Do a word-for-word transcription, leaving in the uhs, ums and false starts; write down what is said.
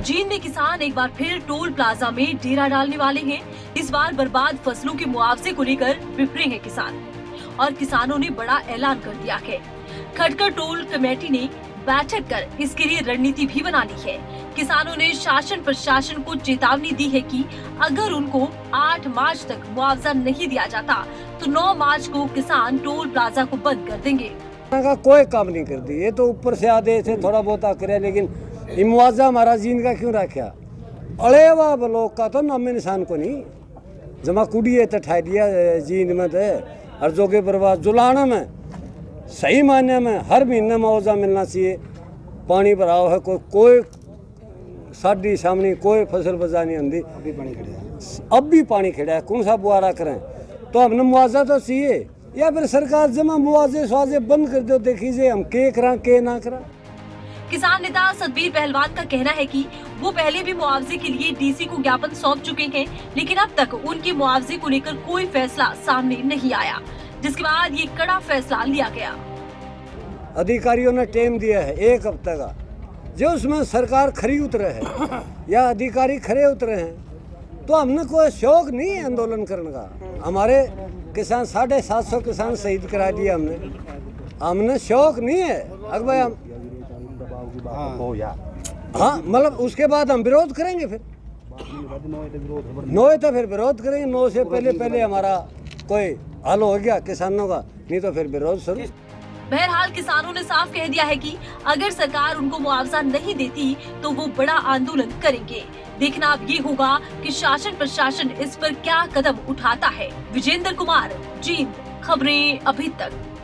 जींद में किसान एक बार फिर टोल प्लाजा में डेरा डालने वाले हैं। इस बार बर्बाद फसलों के मुआवजे को लेकर विपरे हैं किसान और किसानों ने बड़ा ऐलान कर दिया है। खटकर टोल कमेटी ने बैठक कर इसके लिए रणनीति भी बना ली है। किसानों ने शासन प्रशासन को चेतावनी दी है कि अगर उनको आठ मार्च तक मुआवजा नहीं दिया जाता तो नौ मार्च को किसान टोल प्लाजा को बंद कर देंगे। का कोई काम नहीं कर दी, ये तो ऊपर से आदेश है थोड़ा बहुत करे, लेकिन मुआवजा हमारा जींद का क्यों रखा? अड़े वाह ब्लॉक का तो नाम निशान को नहीं जमा कुड़िए तो ठा दिया जींद में तो हर जोगे बर्बाद जुलाना में सही मायने में हर महीने मुआवजा मिलना चाहिए। पानी भराव है, कोई कोई साड़ी सामने कोई फसल बजा नहीं आती, अभी पानी खड़ा है, अब भी पानी खड़ा है, कौन सा बुआरा करें? तो हमने मुआवजा तो चाहिए, या फिर सरकार जमा मुआवजे स्वाजे बंद कर दो, देखिए हम के करा के ना करा। किसान नेता सतबीर पहलवान का कहना है कि वो पहले भी मुआवजे के लिए डीसी को ज्ञापन सौंप चुके हैं, लेकिन अब तक उनके मुआवजे को लेकर कोई फैसला सामने नहीं आया, जिसके बाद ये कड़ा फैसला लिया गया। अधिकारियों ने टाइम दिया है एक हफ्ते का, जो उसमें सरकार खरी उतरे है या अधिकारी खरे उतरे हैं, तो हमने कोई शौक नहीं है आंदोलन करने का। हमारे किसान साढ़े सात सौ किसान शहीद करा दिया हमने, हमने शौक नहीं है। अगर भाई हम हाँ मतलब उसके बाद हम विरोध करेंगे, फिर नौ तो फिर विरोध करेंगे, नौ से पहले पहले हमारा कोई हल हो गया किसानों का, नहीं तो फिर विरोध शुरू। बहरहाल किसानों ने साफ कह दिया है कि अगर सरकार उनको मुआवजा नहीं देती तो वो बड़ा आंदोलन करेंगे। देखना अब ये होगा कि शासन प्रशासन इस पर क्या कदम उठाता है। विजेंद्र कुमार, जींद, खबरें अभी तक।